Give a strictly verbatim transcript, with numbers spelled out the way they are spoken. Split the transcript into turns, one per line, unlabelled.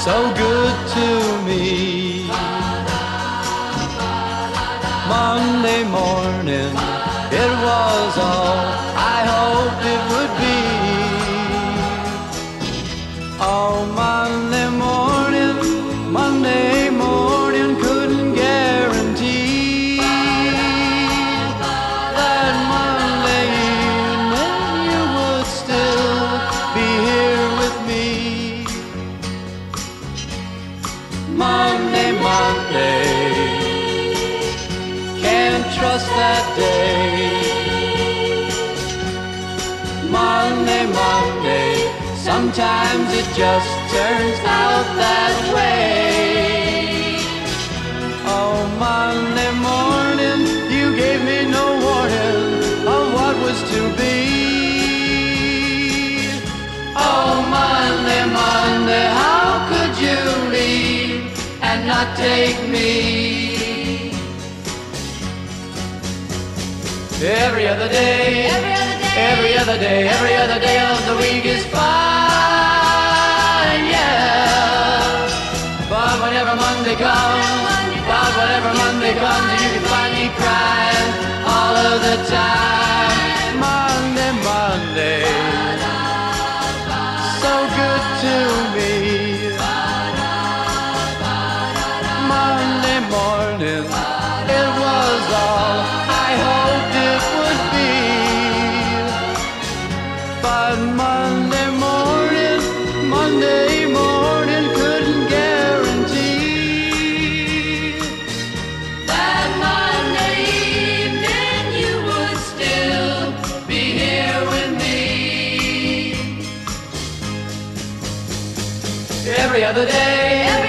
so good to me. Monday morning, it was all I hoped it would be. Oh, Monday morning, Monday morning, couldn't guarantee that Monday evening you would still be here with me. Monday, Monday, can't trust that day. Monday, Monday, sometimes it just turns out that way. Oh, Monday morning, you gave me no warning of what was to be. Oh, Monday, Monday, how could you leave and not take me? Every other day, every other day, every other day, every other day of the week is fine, yeah. But whenever Monday comes, but whenever Monday comes, you can find me crying all of the time. Monday, Monday, so good to me. Monday morning, it was all I hoped it would be. But Monday morning, Monday morning couldn't guarantee that Monday evening you would still be here with me. Every other day,